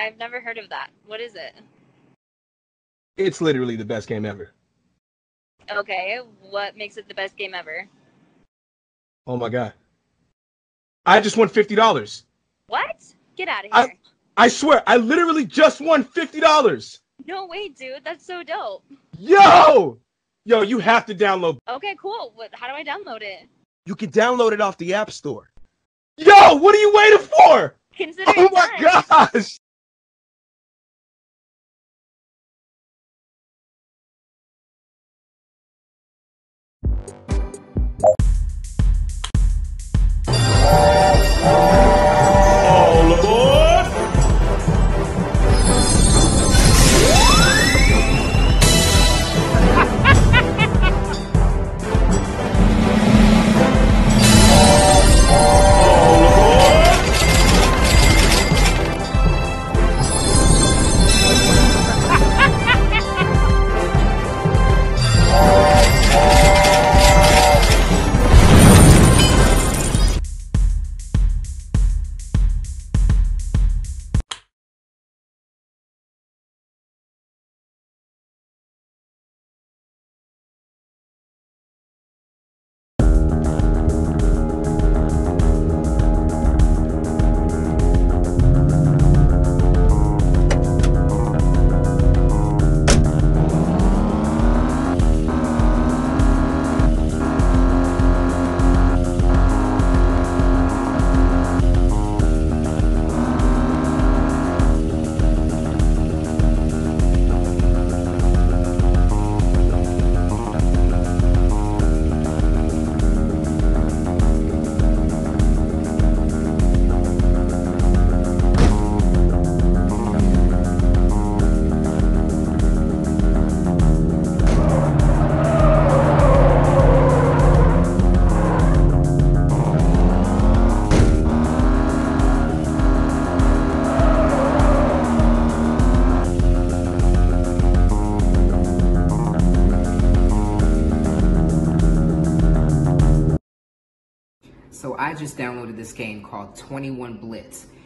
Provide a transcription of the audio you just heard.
I've never heard of that. What is it? It's literally the best game ever. Okay, what makes it the best game ever? Oh my god. I just won $50. What? Get out of I here. I swear, I literally just won $50. No way, dude. That's so dope. Yo! Yo, you have to download. Okay, cool. How do I download it? You can download it off the App Store. Yo, what are you waiting for? Consider Oh it my done. gosh! All aboard! All aboard! So I just downloaded this game called 21 Blitz.